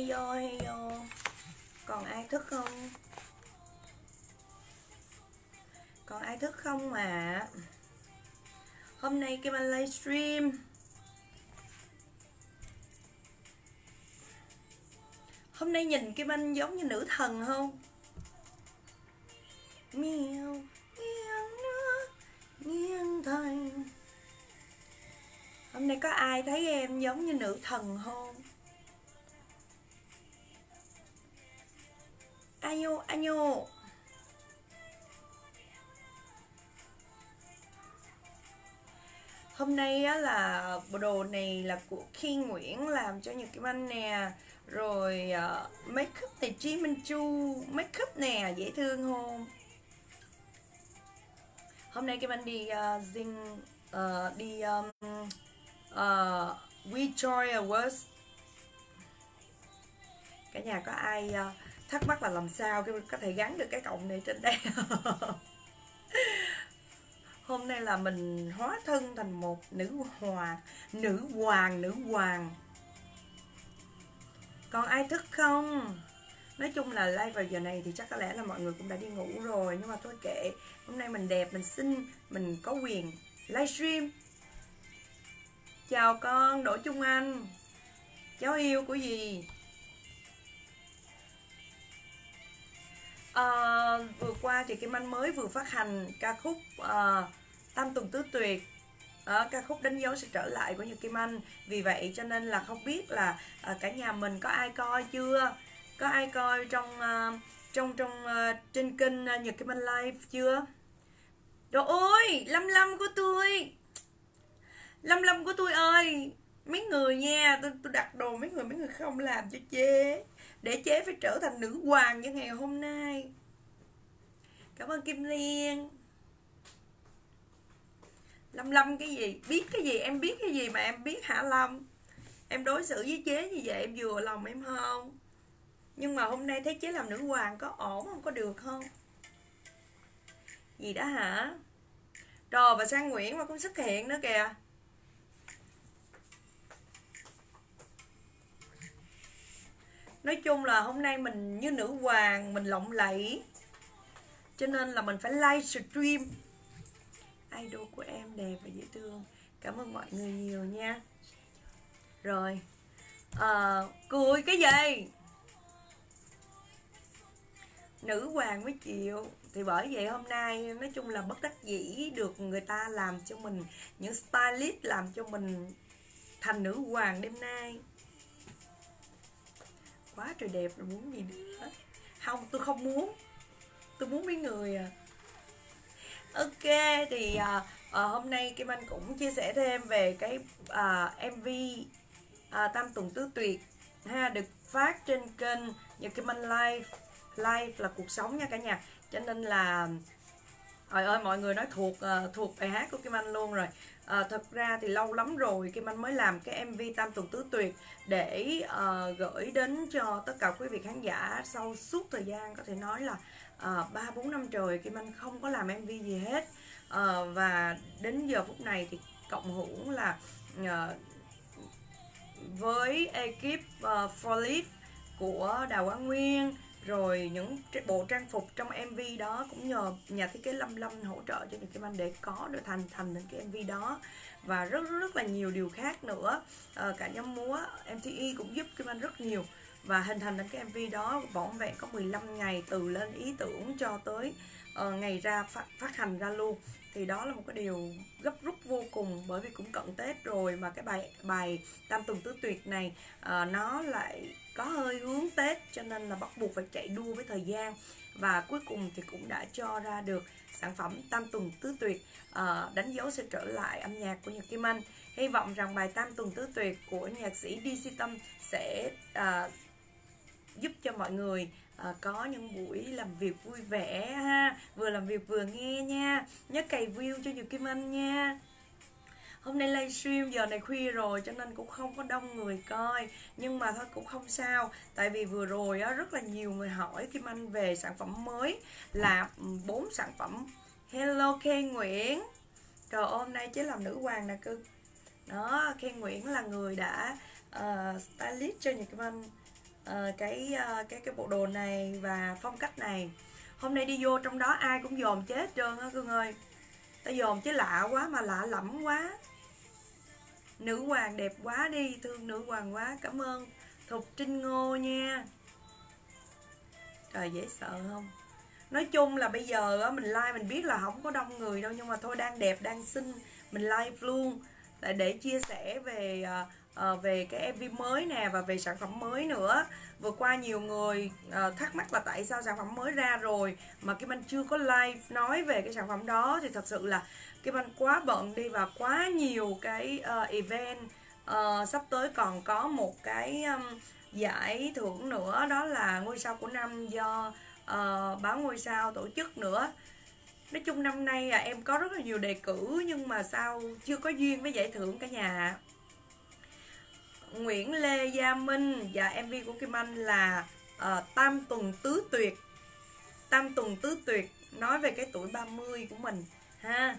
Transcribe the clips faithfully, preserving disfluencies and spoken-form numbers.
Heyo heyo. Còn ai thức không? Còn ai thức không mà? Hôm nay Kim Anh livestream. Hôm nay nhìn Kim Anh giống như nữ thần không? Miêu nghiêng nước nghiêng thành. Hôm nay có ai thấy em giống như nữ thần không? Ayo ayo. Hôm nay á là bộ đồ này là của King Nguyễn làm cho Nhật Kim Anh nè. Rồi uh, make up này Chi Minh Chu make up nè, dễ thương không? Hôm nay Kim Anh đi uh, zing uh, đi um, uh, We Joy Awards. Cả nhà có ai uh, thắc mắc là làm sao Kim Anh có thể gắn được cái cọng này trên đây? Hôm nay là mình hóa thân thành một nữ hoàng, nữ hoàng, nữ hoàng. Còn ai thức không? Nói chung là live vào giờ này thì chắc có lẽ là mọi người cũng đã đi ngủ rồi. Nhưng mà thôi kệ, hôm nay mình đẹp, mình xinh, mình có quyền livestream. Chào con Đỗ Trung Anh, cháu yêu của dì. À, vừa qua thì Kim Anh mới vừa phát hành ca khúc à, Tam Tùng Tứ Tuyệt. À, ca khúc đánh dấu sự trở lại của Nhật Kim Anh. Vì vậy cho nên là không biết là à, cả nhà mình có ai coi chưa? Có ai coi trong uh, trong trong uh, trên kênh uh, Nhật Kim Anh Live chưa? Trời ơi, Lâm Lâm của tôi, Lâm Lâm của tôi ơi, mấy người nha, tôi tôi đặt đồ mấy người mấy người không làm cho chế, để chế phải trở thành nữ hoàng như ngày hôm nay. Cảm ơn Kim Liên. Lâm Lâm cái gì? Biết cái gì? Em biết cái gì mà em biết hả Lâm? Em đối xử với chế như vậy em vừa lòng em không? Nhưng mà hôm nay thấy chế làm nữ hoàng có ổn không? Có được không? Gì đó hả? Rồi bà Sang Nguyễn mà cũng xuất hiện nữa kìa. Nói chung là hôm nay mình như nữ hoàng, mình lộng lẫy, cho nên là mình phải livestream. Idol của em đẹp và dễ thương. Cảm ơn mọi người nhiều nha. Rồi à, cười cái gì? Nữ hoàng mới chịu. Thì bởi vậy hôm nay nói chung là bất đắc dĩ được người ta làm cho mình, những stylist làm cho mình thành nữ hoàng đêm nay. Quá trời đẹp rồi, muốn gì nữa? Không, tôi không muốn. Tôi muốn mấy người à. Ok, thì à, à, hôm nay Kim Anh cũng chia sẻ thêm về cái à, em vê à, Tam Tùng Tứ Tuyệt ha, được phát trên kênh Nhật Kim Anh Live. Live là cuộc sống nha cả nhà. Cho nên là trời ơi, mọi người nói thuộc uh, thuộc bài hát của Kim Anh luôn rồi. Uh, thật ra thì lâu lắm rồi Kim Anh mới làm cái em vê Tam Tùng Tứ Tuyệt để uh, gửi đến cho tất cả quý vị khán giả. Sau suốt thời gian có thể nói là ba bốn năm trời Kim Anh không có làm em vê gì hết. Uh, và đến giờ phút này thì cộng hưởng là uh, với ekip uh, For Live của Đào Quang Nguyên, rồi những bộ trang phục trong em vê đó cũng nhờ nhà thiết kế Lâm Lâm hỗ trợ cho Nhật Kim Anh để có được thành thành đến cái em vê đó, và rất rất, rất là nhiều điều khác nữa. À, cả nhóm múa em tê e cũng giúp Kim Anh rất nhiều, và hình thành đến cái em vê đó vỏn vẹn có mười lăm ngày từ lên ý tưởng cho tới uh, ngày ra phát, phát hành ra luôn. Thì đó là một cái điều gấp rút vô cùng, bởi vì cũng cận Tết rồi mà cái bài bài Tam Tùng Tứ Tuyệt này uh, nó lại có hơi hướng Tết, cho nên là bắt buộc phải chạy đua với thời gian, và cuối cùng thì cũng đã cho ra được sản phẩm Tam Tùng Tứ Tuyệt, uh, đánh dấu sự trở lại âm nhạc của Nhật Kim Anh. Hy vọng rằng bài Tam Tùng Tứ Tuyệt của nhạc sĩ đê xê Tâm sẽ uh, giúp cho mọi người à, có những buổi làm việc vui vẻ ha, vừa làm việc vừa nghe nha. Nhớ cày view cho Nhật Kim Anh nha. Hôm nay livestream giờ này khuya rồi cho nên cũng không có đông người coi, nhưng mà thôi cũng không sao, tại vì vừa rồi á, rất là nhiều người hỏi Kim Anh về sản phẩm mới là bốn sản phẩm. Hello Kê Nguyễn, trời ơi, hôm nay chế làm nữ hoàng nè cưng. Đó, Kê Nguyễn là người đã uh, stylist cho Nhật Kim Anh uh, cái uh, cái cái bộ đồ này và phong cách này. Hôm nay đi vô trong đó ai cũng dòm chết hết trơn á Cưng ơi. Ta dòm chứ lạ quá, mà lạ lẫm quá. Nữ hoàng đẹp quá đi, thương nữ hoàng quá. Cảm ơn Thục Trinh Ngô nha. Trời dễ sợ không? Nói chung là bây giờ á, mình like mình biết là không có đông người đâu, nhưng mà thôi đang đẹp đang xinh mình like luôn để, để chia sẻ về uh, về cái em vê mới nè và về sản phẩm mới nữa. Vừa qua nhiều người uh, thắc mắc là tại sao sản phẩm mới ra rồi mà Kim Anh chưa có live nói về cái sản phẩm đó, thì thật sự là Kim Anh quá bận đi và quá nhiều cái uh, event. Uh, sắp tới còn có một cái um, giải thưởng nữa, đó là ngôi sao của năm do uh, báo Ngôi Sao tổ chức nữa. Nói chung năm nay à, em có rất là nhiều đề cử nhưng mà sao chưa có duyên với giải thưởng cả nhà. Nguyễn Lê Gia Minh và em vê của Kim Anh là uh, Tam Tuần Tứ Tuyệt. Tam Tuần Tứ Tuyệt nói về cái tuổi ba mươi của mình ha.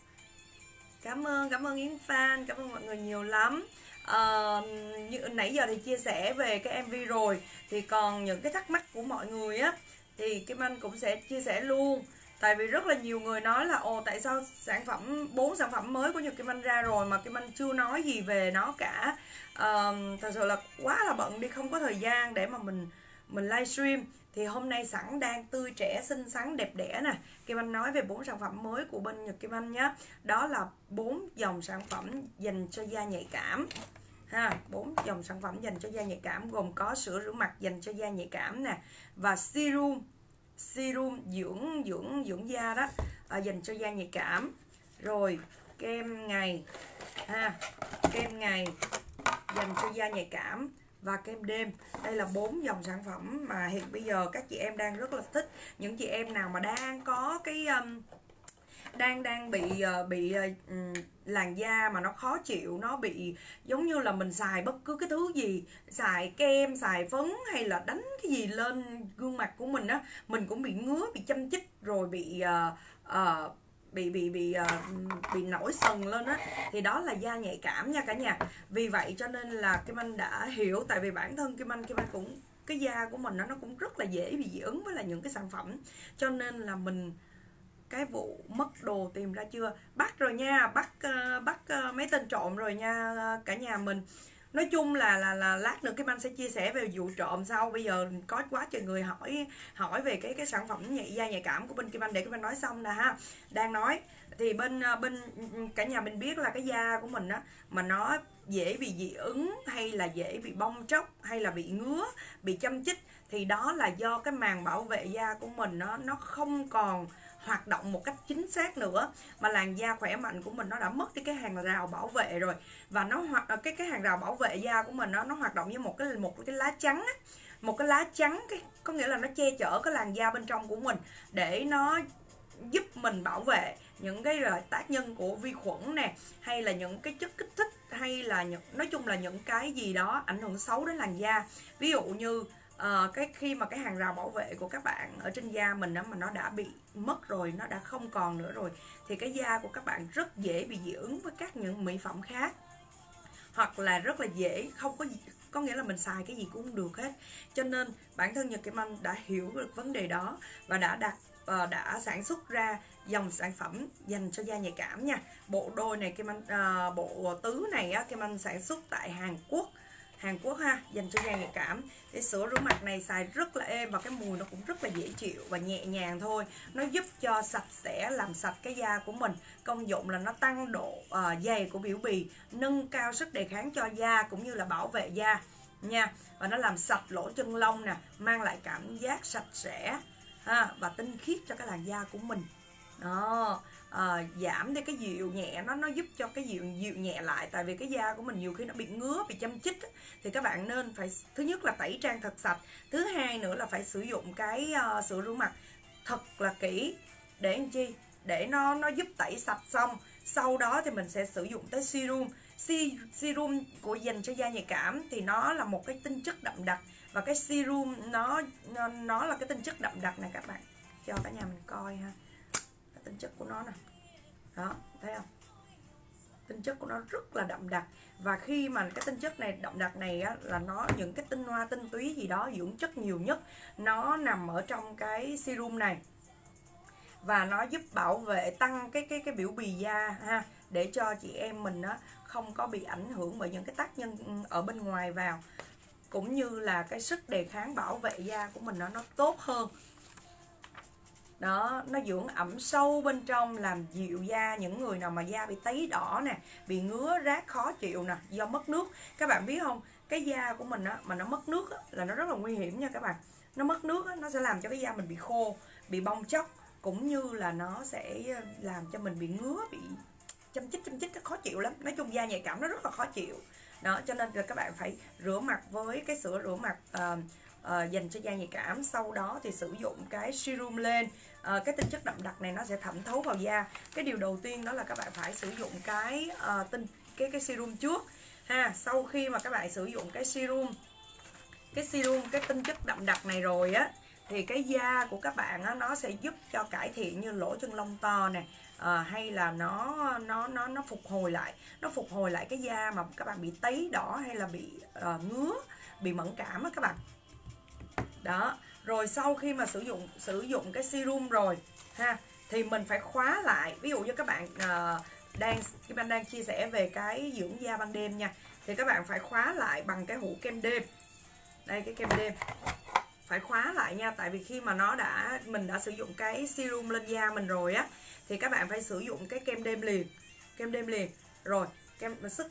Cảm ơn, cảm ơn Yến Phan, cảm ơn mọi người nhiều lắm. Uh, như, nãy giờ thì chia sẻ về cái em vê rồi, thì còn những cái thắc mắc của mọi người á thì Kim Anh cũng sẽ chia sẻ luôn. Tại vì rất là nhiều người nói là ồ tại sao sản phẩm bốn sản phẩm mới của Nhật Kim Anh ra rồi mà Kim Anh chưa nói gì về nó cả. Uh, thật sự là quá là bận đi, không có thời gian để mà mình mình livestream. Thì hôm nay sẵn đang tươi trẻ xinh xắn đẹp đẽ nè, Kim Anh nói về bốn sản phẩm mới của bên Nhật Kim Anh nhé. Đó là bốn dòng sản phẩm dành cho da nhạy cảm ha, bốn dòng sản phẩm dành cho da nhạy cảm gồm có sữa rửa mặt dành cho da nhạy cảm nè, và serum serum dưỡng dưỡng dưỡng da đó, à, dành cho da nhạy cảm. Rồi kem ngày ha, kem ngày dành cho da nhạy cảm, và kem đêm. Đây là bốn dòng sản phẩm mà hiện bây giờ các chị em đang rất là thích. Những chị em nào mà đang có cái um, đang đang bị uh, bị uh, làn da mà nó khó chịu, nó bị giống như là mình xài bất cứ cái thứ gì, xài kem, xài phấn hay là đánh cái gì lên gương mặt của mình á, mình cũng bị ngứa, bị châm chích, rồi bị uh, uh, bị bị bị uh, bị nổi sần lên á, thì đó là da nhạy cảm nha cả nhà. Vì vậy cho nên là Kim Anh đã hiểu, tại vì bản thân Kim Anh Kim Anh cũng cái da của mình nó nó cũng rất là dễ bị dị ứng với là những cái sản phẩm, cho nên là mình cái vụ mất đồ tìm ra chưa, bắt rồi nha, bắt uh, bắt uh, mấy tên trộm rồi nha uh, cả nhà mình. Nói chung là là là lát nữa Kim Anh sẽ chia sẻ về vụ trộm sau. Bây giờ có quá trời người hỏi hỏi về cái cái sản phẩm nhạy da nhạy cảm của bên Kim Anh, để Kim Anh nói xong nè ha. Đang nói thì bên bên cả nhà mình biết là cái da của mình á mà nó dễ bị dị ứng hay là dễ bị bong tróc hay là bị ngứa, bị châm chích, thì đó là do cái màng bảo vệ da của mình nó nó không còn hoạt động một cách chính xác nữa, mà làn da khỏe mạnh của mình nó đã mất đi cái hàng rào bảo vệ rồi, và nó hoạt cái cái hàng rào bảo vệ da của mình nó nó hoạt động như một cái một cái lá chắn á, một cái lá chắn, cái có nghĩa là nó che chở cái làn da bên trong của mình để nó giúp mình bảo vệ những cái là tác nhân của vi khuẩn nè, hay là những cái chất kích thích, hay là những nói chung là những cái gì đó ảnh hưởng xấu đến làn da. Ví dụ như Uh, cái khi mà cái hàng rào bảo vệ của các bạn ở trên da mình đó mà nó đã bị mất rồi, nó đã không còn nữa rồi, thì cái da của các bạn rất dễ bị dị ứng với các những mỹ phẩm khác, hoặc là rất là dễ không có có nghĩa là mình xài cái gì cũng không được hết. Cho nên bản thân Nhật Kim Anh đã hiểu được vấn đề đó và đã đặt uh, đã sản xuất ra dòng sản phẩm dành cho da nhạy cảm nha. Bộ đôi này Kim Anh uh, bộ tứ này á, Kim Anh sản xuất tại Hàn Quốc. Hàn Quốc ha, dành cho da nhạy cảm. Cái sữa rửa mặt này xài rất là êm và cái mùi nó cũng rất là dễ chịu và nhẹ nhàng thôi. Nó giúp cho sạch sẽ, làm sạch cái da của mình. Công dụng là nó tăng độ uh, dày của biểu bì, nâng cao sức đề kháng cho da cũng như là bảo vệ da nha. Và nó làm sạch lỗ chân lông nè, mang lại cảm giác sạch sẽ ha, và tinh khiết cho cái làn da của mình. Đó. À, giảm đi cái dịu nhẹ, nó nó giúp cho cái dịu dịu nhẹ lại, tại vì cái da của mình nhiều khi nó bị ngứa, bị châm chích thì các bạn nên phải thứ nhất là tẩy trang thật sạch, thứ hai nữa là phải sử dụng cái uh, sữa rửa mặt thật là kỹ để làm chi, để nó nó giúp tẩy sạch. Xong sau đó thì mình sẽ sử dụng tới serum. Serum của dành cho da nhạy cảm thì nó là một cái tinh chất đậm đặc, và cái serum nó nó, nó là cái tinh chất đậm đặc này các bạn, cho cả nhà mình coi ha, tính chất của nó nè. Đó, thấy không? tinh chất của nó rất là đậm đặc. Và khi mà cái tinh chất này đậm đặc này á, là nó những cái tinh hoa tinh túy gì đó, dưỡng chất nhiều nhất nó nằm ở trong cái serum này, và nó giúp bảo vệ tăng cái cái cái biểu bì da ha, để cho chị em mình á không có bị ảnh hưởng bởi những cái tác nhân ở bên ngoài vào, cũng như là cái sức đề kháng bảo vệ da của mình nó nó tốt hơn. Đó, nó dưỡng ẩm sâu bên trong, làm dịu da. Những người nào mà da bị tấy đỏ nè, bị ngứa rát khó chịu nè, do mất nước. Các bạn biết không, cái da của mình á, mà nó mất nước á, là nó rất là nguy hiểm nha các bạn. Nó mất nước á, nó sẽ làm cho cái da mình bị khô, bị bong tróc, cũng như là nó sẽ làm cho mình bị ngứa, bị châm chích châm chích, nó khó chịu lắm. Nói chung da nhạy cảm nó rất là khó chịu. Đó, cho nên là các bạn phải rửa mặt với cái sữa rửa mặt uh, uh, dành cho da nhạy cảm. Sau đó thì sử dụng cái serum lên. Uh, cái tinh chất đậm đặc này nó sẽ thẩm thấu vào da. Cái điều đầu tiên đó là các bạn phải sử dụng cái uh, tinh cái cái serum trước ha. Sau khi mà các bạn sử dụng cái serum cái serum cái tinh chất đậm đặc này rồi á, thì cái da của các bạn á, nó sẽ giúp cho cải thiện như lỗ chân lông to nè, à, hay là nó nó nó nó phục hồi lại nó phục hồi lại cái da mà các bạn bị tấy đỏ hay là bị uh, ngứa, bị mẫn cảm á các bạn. Đó, rồi sau khi mà sử dụng sử dụng cái serum rồi ha, thì mình phải khóa lại. Ví dụ như các bạn uh, đang các bạn đang chia sẻ về cái dưỡng da ban đêm nha, thì các bạn phải khóa lại bằng cái hũ kem đêm. Đây, cái kem đêm phải khóa lại nha, tại vì khi mà nó đã mình đã sử dụng cái serum lên da mình rồi á, thì các bạn phải sử dụng cái kem đêm liền, kem đêm liền rồi kem sức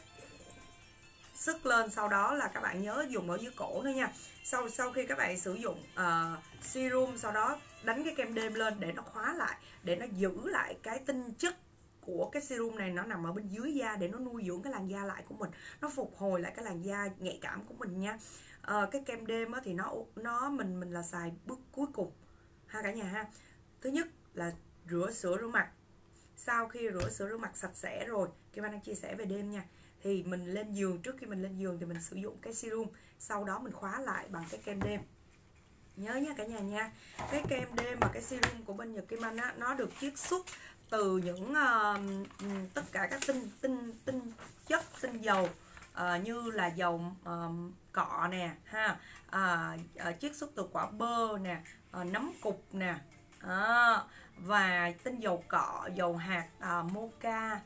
sức lên. Sau đó là các bạn nhớ dùng ở dưới cổ nữa nha. Sau sau khi các bạn sử dụng uh, serum, sau đó đánh cái kem đêm lên để nó khóa lại, để nó giữ lại cái tinh chất của cái serum này, nó nằm ở bên dưới da để nó nuôi dưỡng cái làn da lại của mình, nó phục hồi lại cái làn da nhạy cảm của mình nha. À, cái kem đêm á, thì nó nó mình mình là xài bước cuối cùng ha cả nhà ha. Thứ nhất là rửa sữa rửa mặt. Sau khi rửa sữa rửa mặt sạch sẽ rồi, Kim Anh đang chia sẻ về đêm nha, thì mình lên giường, trước khi mình lên giường thì mình sử dụng cái serum, sau đó mình khóa lại bằng cái kem đêm. Nhớ nha cả nhà nha. Cái kem đêm và cái serum của bên Nhật Kim Anh á, nó được chiết xuất từ những uh, tất cả các tinh tinh tinh chất, tinh dầu uh, như là dầu uh, cọ nè ha, uh, uh, chiết xuất từ quả bơ nè, uh, nấm cục nè, uh, và tinh dầu cọ, dầu hạt uh, mocha,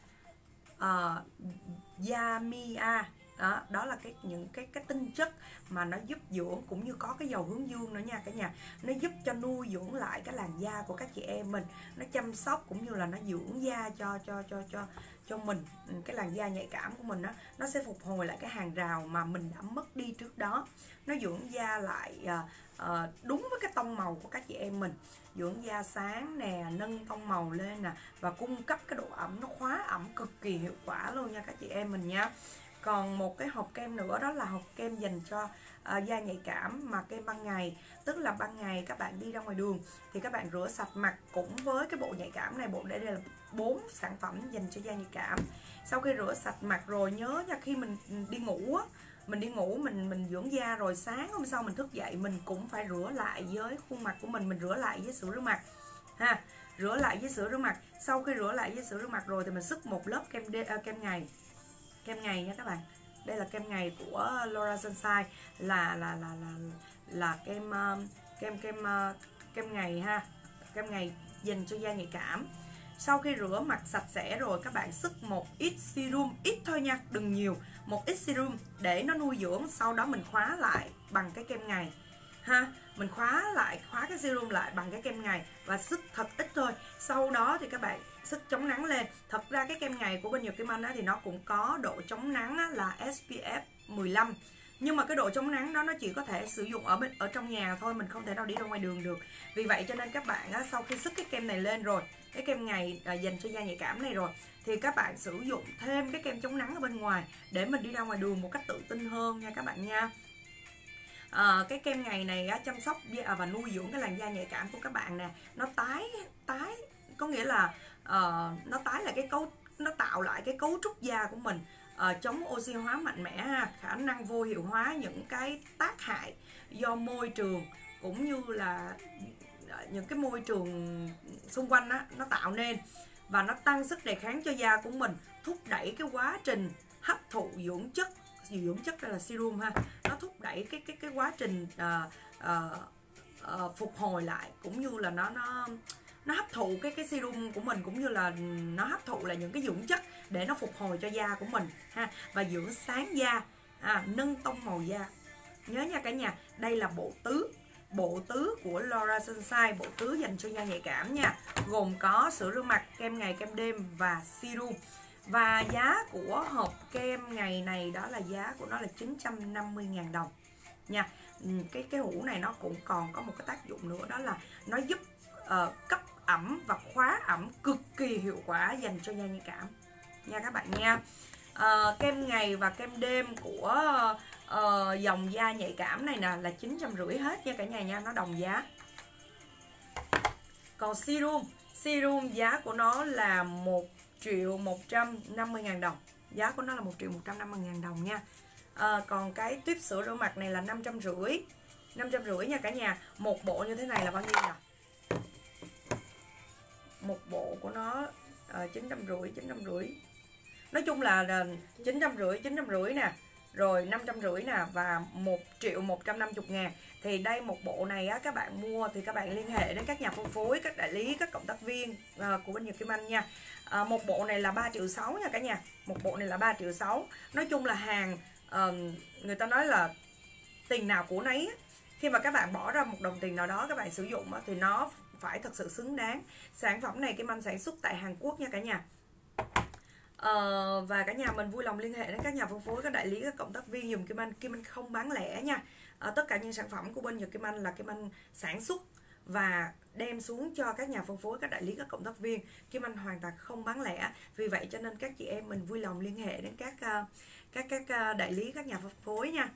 uh, yamia. Đó, đó là cái những cái cái tinh chất mà nó giúp dưỡng, cũng như có cái dầu hướng dương nữa nha cả nhà. Nó giúp cho nuôi dưỡng lại cái làn da của các chị em mình, nó chăm sóc cũng như là nó dưỡng da cho cho cho cho cho mình, cái làn da nhạy cảm của mình đó, nó sẽ phục hồi lại cái hàng rào mà mình đã mất đi trước đó. Nó dưỡng da lại uh, uh, đúng với cái tông màu của các chị em mình, dưỡng da sáng nè, nâng tông màu lên nè, và cung cấp cái độ ẩm, nó khóa ẩm cực kỳ hiệu quả luôn nha các chị em mình nha. Còn một cái hộp kem nữa, đó là hộp kem dành cho uh, da nhạy cảm mà kem ban ngày. Tức là ban ngày các bạn đi ra ngoài đường thì các bạn rửa sạch mặt cũng với cái bộ nhạy cảm này. Bộ đây là bốn sản phẩm dành cho da nhạy cảm. Sau khi rửa sạch mặt rồi, nhớ nha, khi mình đi ngủ á, mình đi ngủ mình mình dưỡng da rồi, sáng hôm sau mình thức dậy mình cũng phải rửa lại với khuôn mặt của mình, mình rửa lại với sữa rửa mặt ha, rửa lại với sữa rửa mặt. Sau khi rửa lại với sữa rửa mặt rồi thì mình xức một lớp kem đê, uh, kem ngày kem ngày nha các bạn. Đây là kem ngày của Laura Sunshine, là là là là là kem uh, kem kem uh, kem ngày ha, kem ngày dành cho da nhạy cảm. Sau khi rửa mặt sạch sẽ rồi, các bạn xức một ít serum, ít thôi nha, đừng nhiều, một ít serum để nó nuôi dưỡng. Sau đó mình khóa lại bằng cái kem ngày ha, mình khóa lại khóa cái serum lại bằng cái kem ngày và xức thật ít thôi. Sau đó thì các bạn sức chống nắng lên. Thật ra cái kem ngày của bên Nhật Kim Anh á, thì nó cũng có độ chống nắng á, là ét pê ép mười lăm, nhưng mà cái độ chống nắng đó nó chỉ có thể sử dụng ở bên ở trong nhà thôi, mình không thể nào đi ra ngoài đường được. Vì vậy cho nên các bạn á, sau khi sức cái kem này lên rồi, cái kem ngày à, dành cho da nhạy cảm này rồi, thì các bạn sử dụng thêm cái kem chống nắng ở bên ngoài để mình đi ra ngoài đường một cách tự tin hơn nha các bạn nha. À, cái kem ngày này á, chăm sóc và nuôi dưỡng cái làn da nhạy cảm của các bạn nè. Nó tái tái có nghĩa là uh, nó tái lại cái cấu, nó tạo lại cái cấu trúc da của mình, uh, chống oxy hóa mạnh mẽ ha, khả năng vô hiệu hóa những cái tác hại do môi trường cũng như là những cái môi trường xung quanh á, nó tạo nên, và nó tăng sức đề kháng cho da của mình, thúc đẩy cái quá trình hấp thụ dưỡng chất, dưỡng chất đây là serum ha, nó thúc đẩy cái cái cái quá trình uh, uh, uh, phục hồi lại, cũng như là nó nó nó hấp thụ cái cái serum của mình, cũng như là nó hấp thụ là những cái dưỡng chất để nó phục hồi cho da của mình ha, và dưỡng sáng da, à, nâng tông màu da. Nhớ nha cả nhà, đây là bộ tứ bộ tứ của Laura Sunshine, bộ tứ dành cho da nhạy cảm nha, gồm có sữa rửa mặt, kem ngày kem đêm và serum. Và giá của hộp kem ngày này đó là giá của nó là chín trăm năm mươi ngàn đồng nha. Cái cái hũ này nó cũng còn có một cái tác dụng nữa, đó là nó giúp uh, cấp ẩm và khóa ẩm cực kỳ hiệu quả dành cho da nhạy cảm nha các bạn nha. Uh, kem ngày và kem đêm của uh, dòng da nhạy cảm này nè là chín trăm rưỡi hết nha cả nhà nha, nó đồng giá. Còn serum, serum giá của nó là một triệu một trăm năm mươi ngàn đồng, giá của nó là một triệu một trăm năm mươi ngàn đồng nha. À, còn cái tuyếp sữa rửa mặt này là năm trăm rưỡi, năm trăm rưỡi nha cả nhà. Một bộ như thế này là bao nhiêu nè? Một bộ của nó chín trăm rưỡi, chín trăm rưỡi. Nói chung là chín trăm rưỡi, chín trăm rưỡi nè, rồi năm trăm rưỡi nè, và một triệu một trăm năm mươi ngàn. Thì đây một bộ này á, các bạn mua thì các bạn liên hệ đến các nhà phân phối, các đại lý, các cộng tác viên à, của bên Nhật Kim Anh nha. À, một bộ này là ba triệu sáu nha cả nhà. Một bộ này là ba triệu sáu. Nói chung là hàng à, người ta nói là tiền nào của nấy. Khi mà các bạn bỏ ra một đồng tiền nào đó các bạn sử dụng á, thì nó phải thật sự xứng đáng. Sản phẩm này Kim Anh sản xuất tại Hàn Quốc nha cả nhà. Uh, và cả nhà mình vui lòng liên hệ đến các nhà phân phối, các đại lý, các cộng tác viên dùng Kim Anh. Kim Anh không bán lẻ nha. Uh, tất cả những sản phẩm của bên Nhật Kim Anh là Kim Anh sản xuất và đem xuống cho các nhà phân phối, các đại lý, các cộng tác viên. Kim Anh hoàn toàn không bán lẻ. Vì vậy cho nên các chị em mình vui lòng liên hệ đến các uh, các các uh, đại lý, các nhà phân phối nha.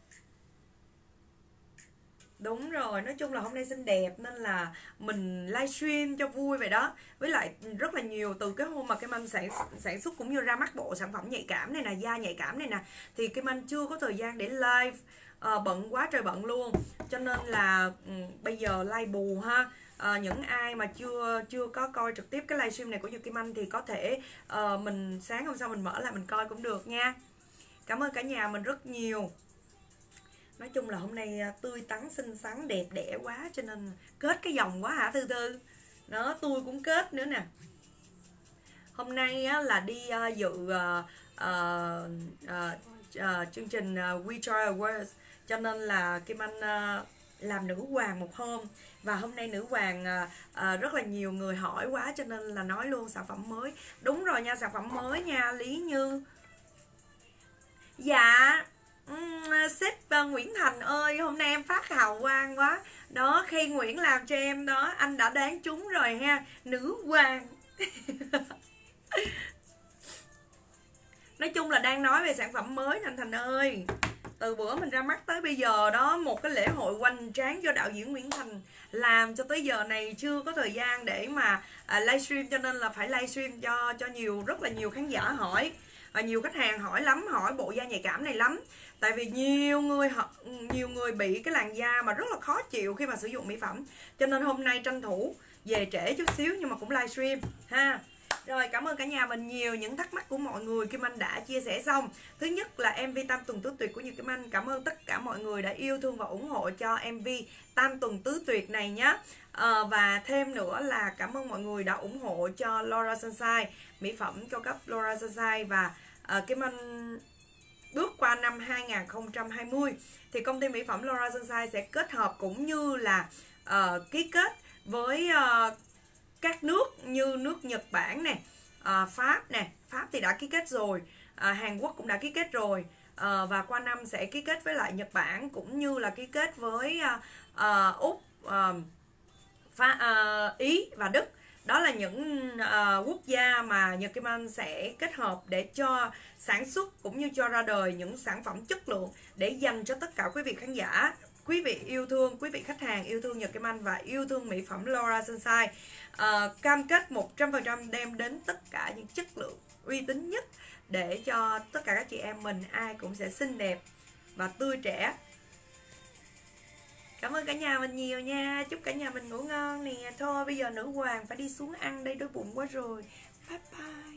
Đúng rồi, nói chung là hôm nay xinh đẹp nên là mình livestream cho vui vậy đó. Với lại rất là nhiều từ cái hôm mà Kim Anh sản, sản xuất cũng như ra mắt bộ sản phẩm nhạy cảm này nè, da nhạy cảm này nè, thì Kim Anh chưa có thời gian để live, à, bận quá trời bận luôn. Cho nên là um, bây giờ live bù ha. À, những ai mà chưa chưa có coi trực tiếp cái livestream này của Nhật Kim Anh thì có thể uh, mình sáng hôm sau mình mở lại mình coi cũng được nha. Cảm ơn cả nhà mình rất nhiều. Nói chung là hôm nay tươi tắn xinh xắn đẹp đẽ quá cho nên kết cái dòng quá hả Thư Thư. Đó, tôi cũng kết nữa nè. Hôm nay á, là đi uh, dự uh, uh, uh, uh, chương trình uh, We Try Awards, cho nên là Kim Anh uh, làm nữ hoàng một hôm. Và hôm nay nữ hoàng uh, uh, rất là nhiều người hỏi quá cho nên là nói luôn sản phẩm mới. Đúng rồi nha, sản phẩm mới nha Lý Như. Dạ Uhm, sếp uh, Nguyễn Thành ơi, hôm nay em phát hào quang quá. Đó, khi Nguyễn làm cho em đó, anh đã đoán trúng rồi ha. Nữ hoàng. Nói chung là đang nói về sản phẩm mới anh Thành ơi. Từ bữa mình ra mắt tới bây giờ đó, một cái lễ hội hoành tráng do đạo diễn Nguyễn Thành làm cho tới giờ này chưa có thời gian để mà uh, livestream, cho nên là phải livestream cho cho nhiều rất là nhiều khán giả hỏi. Và nhiều khách hàng hỏi lắm, hỏi bộ da nhạy cảm này lắm. Tại vì nhiều người họ nhiều người bị cái làn da mà rất là khó chịu khi mà sử dụng mỹ phẩm. Cho nên hôm nay tranh thủ về trễ chút xíu nhưng mà cũng livestream ha. Rồi, cảm ơn cả nhà mình nhiều. Những thắc mắc của mọi người Kim Anh đã chia sẻ xong. Thứ nhất là em vê Tam Tuần Tứ Tuyệt của Nhật Kim Anh. Cảm ơn tất cả mọi người đã yêu thương và ủng hộ cho em vê Tam Tuần Tứ Tuyệt này nhé. à, Và thêm nữa là cảm ơn mọi người đã ủng hộ cho Laura Sunshine, mỹ phẩm cao cấp Laura Sunshine. Và à, Kim Anh bước qua năm hai nghìn không trăm hai mươi thì công ty mỹ phẩm Laura Sunshine sẽ kết hợp cũng như là uh, ký kết với uh, các nước như nước Nhật Bản nè, uh, Pháp nè, Pháp thì đã ký kết rồi, uh, Hàn Quốc cũng đã ký kết rồi, uh, và qua năm sẽ ký kết với lại Nhật Bản cũng như là ký kết với uh, uh, Úc, uh, Pha, uh, Ý và Đức. Đó là những uh, quốc gia mà Nhật Kim Anh sẽ kết hợp để cho sản xuất cũng như cho ra đời những sản phẩm chất lượng để dành cho tất cả quý vị khán giả, quý vị yêu thương, quý vị khách hàng yêu thương Nhật Kim Anh và yêu thương mỹ phẩm Laura Sunshine. Uh, cam kết một trăm phần trăm đem đến tất cả những chất lượng uy tín nhất để cho tất cả các chị em mình ai cũng sẽ xinh đẹp và tươi trẻ. Cảm ơn cả nhà mình nhiều nha. Chúc cả nhà mình ngủ ngon nè. Thôi bây giờ nữ hoàng phải đi xuống ăn đây, đói bụng quá rồi. Bye bye.